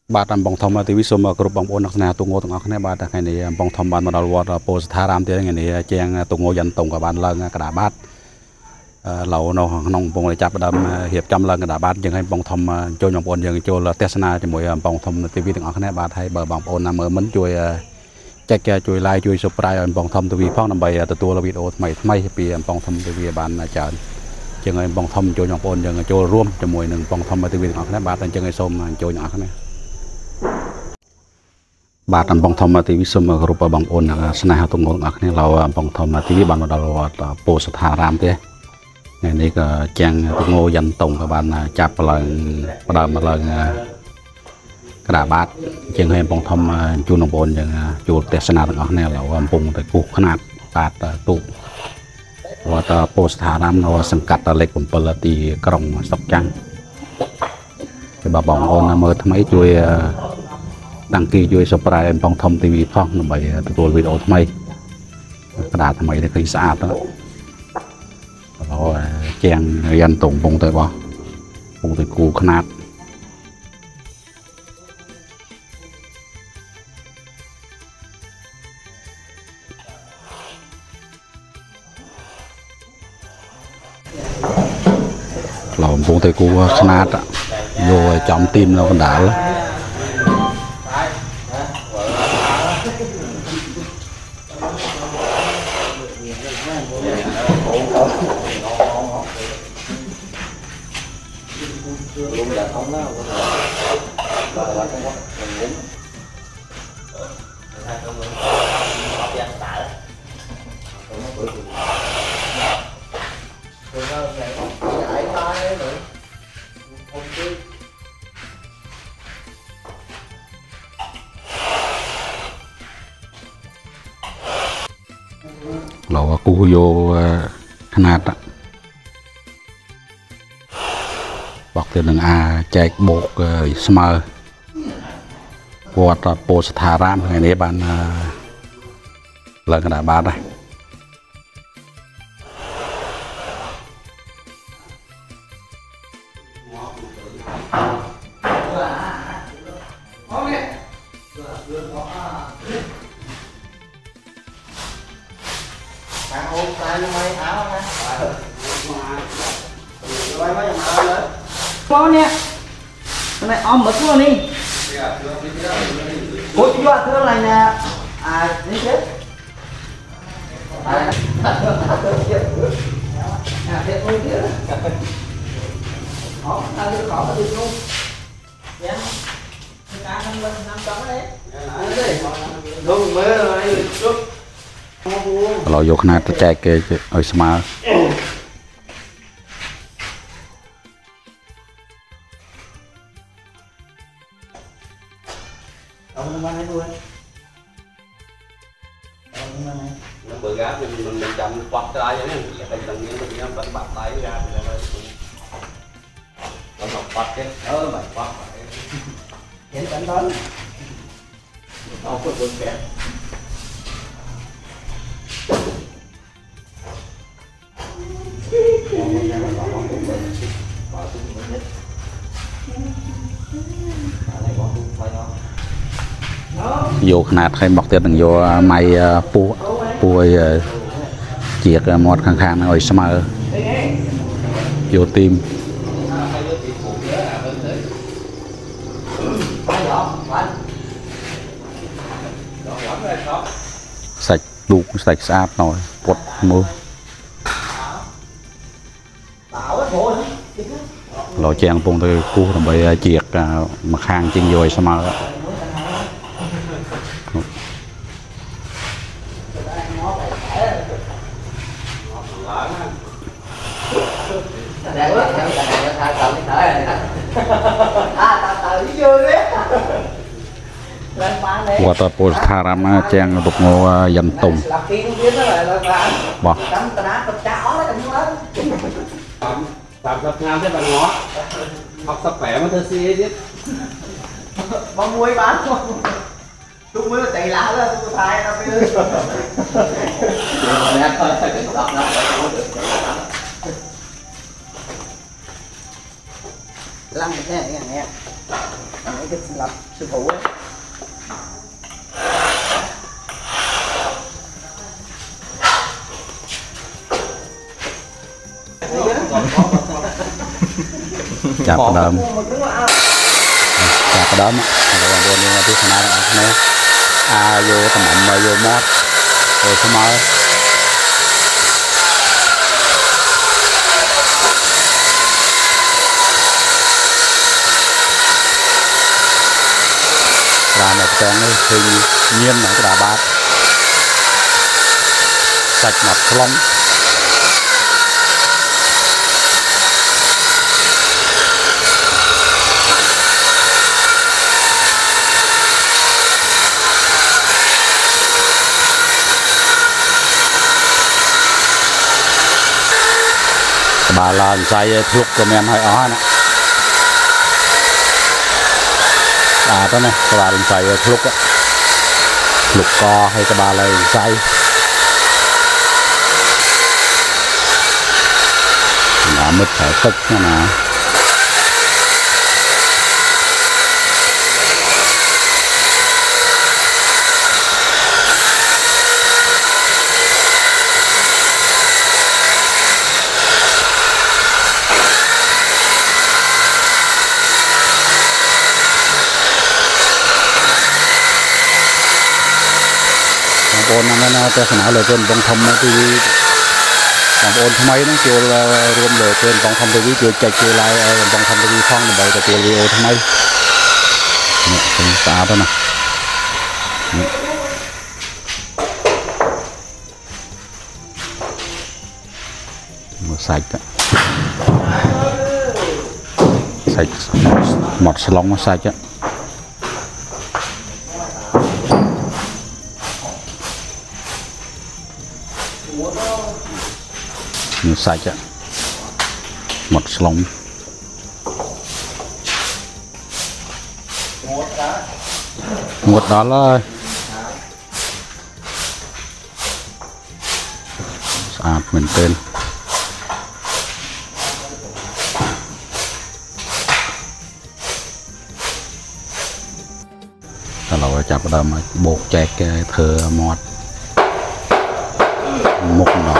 บาดบองทอมที่วิศวกรบบางโอนนักษณะตัวงอตรงนี้บาดแค่นี้บองทอมบานมาดาวอโพสธารามที่อย่างนี้แจงตัวงอยันตรงกับบานเลิงกระดาษบาดเหล่าน้องปงเลยจับดำเหียบจำเลิงกระดาษบาดยังให้บองทอมโจยองโอนยังโจเทศนาจะมวยบองทอมที่วิถึงอันนี้บาดให้เบอร์บางโอนนำเหมือนช่วยแจกแกช่วยไล่ช่วยสปรายบองทอมที่วิพ่อนำไปตัวเราวิดโอไม่ปีบองทอมที่วิบานอาจารย์ยังไงบองทอมโจยองโอนยังโจร่วมจะมวยหนึ่งบองทอมที่วิถึงอันนี้บาดยังไงส้มโจยองอันนี้บาดบองทอมที่วิศวกรบบางโอนสนามตรงงอันนี้เราบองทอมที่วิบานมาดาวโพสธารามที่นี่ก็แจงตรงงยันตรงกับบานจับเลิงประดามเลิงกระดาษบาดยังให้บองทอมจูนงโอนยังจูเทศนาตรงนี้เราปงแต่กูขนาดบาดตุว่าตโพสธารามเราสังกัดเล็กผมเปิดตีกรงสกจังจะบองโอนเมื่อทำไมช่วยดังกี้ช่วยสปรายบองทอมทีวีพ่องไปตัววิดีโอทำไมกระดาษทำไมได้คลีสะอาดแล้วเราแจงยันตรงปงเตยบ่ปงเตยกูขนาดเราปงเตยกูขนาดโยจอมตีมเรากันด่าแล้วเรากูโยขนาดบอกเตือนหนึ่งแจกโบกสมาร์วอดโพสธารามไงนี้บ้านเลิงกระดาษบาดเลย con nè cái này om mất luôn đi ôi chú ạ thương này nè đi chết thiệt ôi chứ họ ta được khó được luôn dạ cá năm bên năm tấn đấy đúng mới rồi เราโยขนาดแจกเอาสมาร์ ông nó bán luôn nó bự gáp mình chậm quạt tay vậy nè đây lần nữa mình nó bật tay ra thì là nó ngọc quạt cái mày quạt hiện cảnh đó không có buồn kẹt vôขนาดใครบอกเตือนหนึ่งโยไม่ปูเจียกมอดข้างๆหน่อยสมาร์โยทีมสạch đủ sạch sạch nồi bột mưa lò chèn bông từ cua làm bị chiệt mặt hàng trên dồi sao mà qua tập bột thà ram chèn đục ngô dần tùng bỏ tạm tập ngam thế bạn ngó học tập khỏe mà thơ si chứ bao muối bán không tôi mới chạy lá lên tôi thay nó mới lăn thế này nghe cái lập sư phụ ấy. chạp đơm chạp đơm rồi còn buồn như thế nào đó vô tầm ẩm vô mót rồi số mới là một cái hình nhiên là cái đà bát sạch mặt lông bà là say thuốc của men hơi ó nè đó này các bà đừng say thuốc á lục co hay các bà là say nó mất phải tức nha nè bồn nóจะสนามเลยเกินต้องทำทีวีบางบนทำไมต้องจูรวมเลยเกินต้องทำทีวีจูใจจูลายต้องทำทีวีท่องใบแต่ตัววีโอทำไมเนี่ยเป็นตาตัวน่ะมือใส่จ้ะใส่หมดสลองมาใส่จ้ะsạch ạ một lồng một đó là mình tênเราจับดำโบกแจกเธอหมดมุกหนอ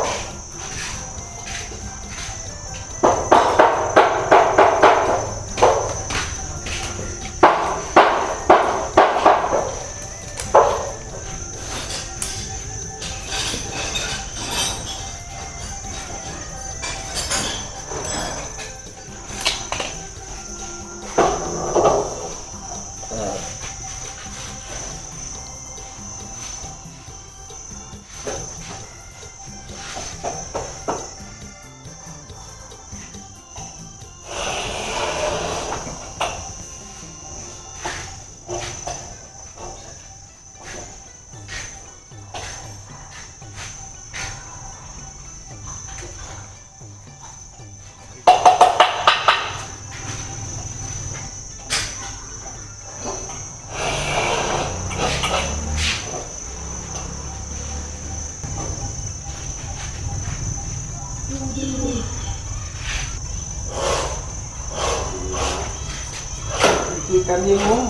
chỉ cần gì muốn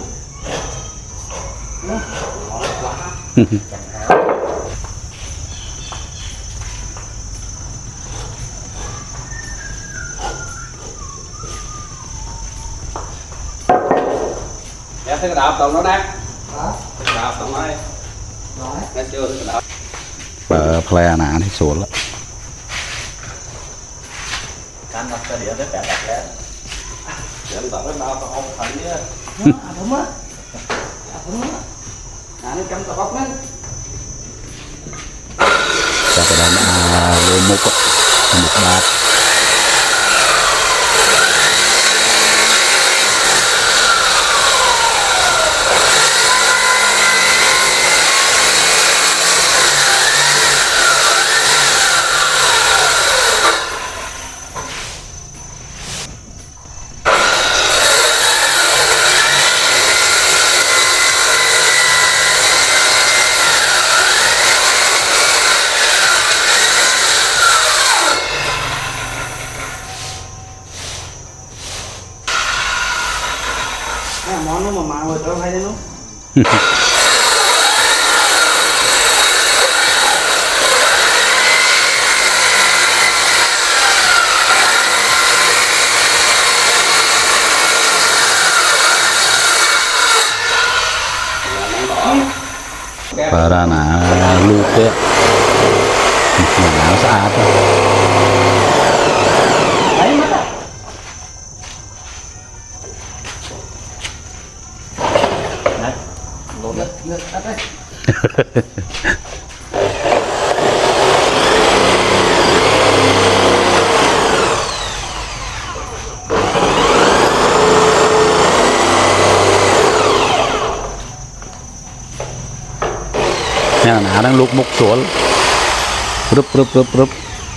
dạ thế cái đạp tổng nó nè đạp tổng nó đây nghe chưa thế cái đạp bờ plea nè thì xuống lắm can đặt cái đĩa tất cả đặt lên để tổng nó đào tổng thành nhá đúng á nó cầm tao bóc lên cho cái đó là một bát món nó mà rồi tao hay đấy nó và ra là lưu kia áo xa thôi đấy mất à đấy nước tắt đấy nè là đang lục mục xuống rúp rúp rúp rúp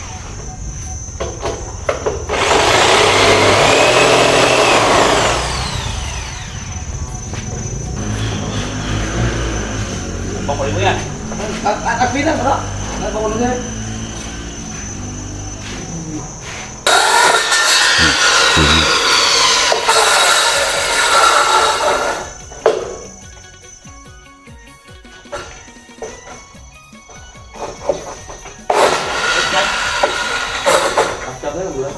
bông rồi mới à đặt phí đó đó bông lên cho tới bữa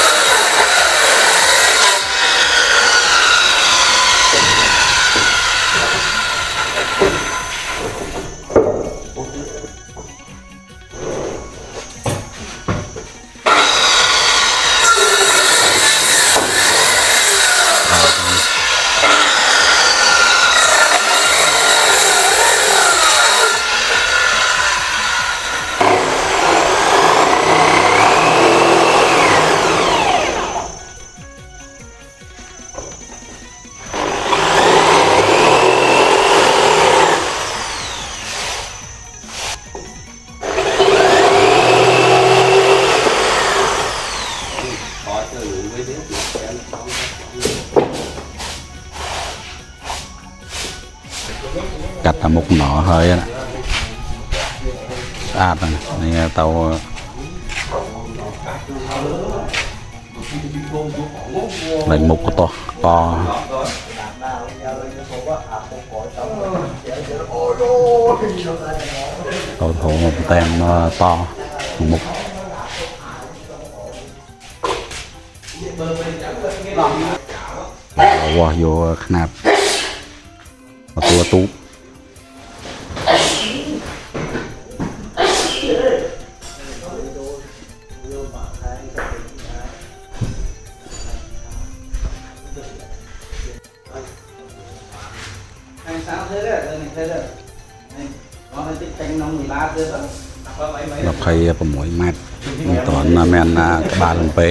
cắt là một nọ hơi đó sạch này này tàu lấy một cái to to tàu thổ một tem to một wow vô khăn một tua túเราใครประมวยแมทตอนแมนบาลเป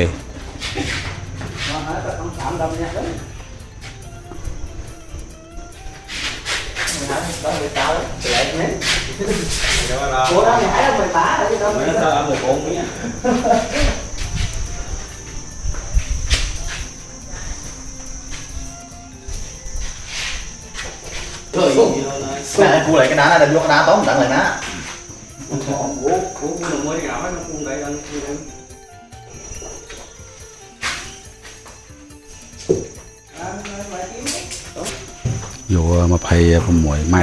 Ủa đó nhảy đó 18 rồi chứ đâu nó sao 14 miếng Mẹ cu lại cái đá này là vô cái đá tóm tặng lại ná. Ủa đừng mới gạo nó cũng đây anh vô mà phải mỗi mát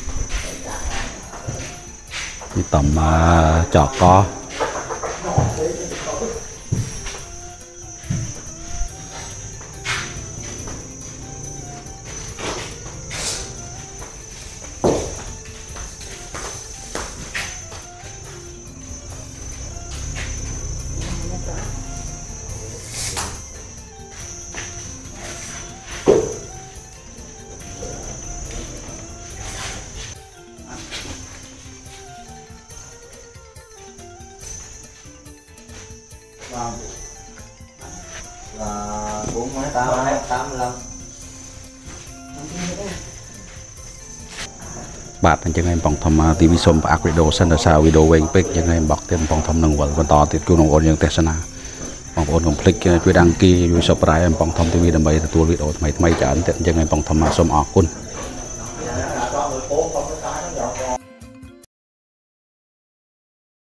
cái tầm chọt co Là 4,85. bạn chẳng em bằng thầm TV xôm và video sân sao video về pic chẳng em bọc thêm bằng thầm nâng vẫn to thì kêu nông ôn những test na bằng ôn công clickជួយđăng kýជួយ subscribe em bằng thầm TV đầm bay là tua video mấy mấy chán chẳng em bằng thầm xôm ọt quân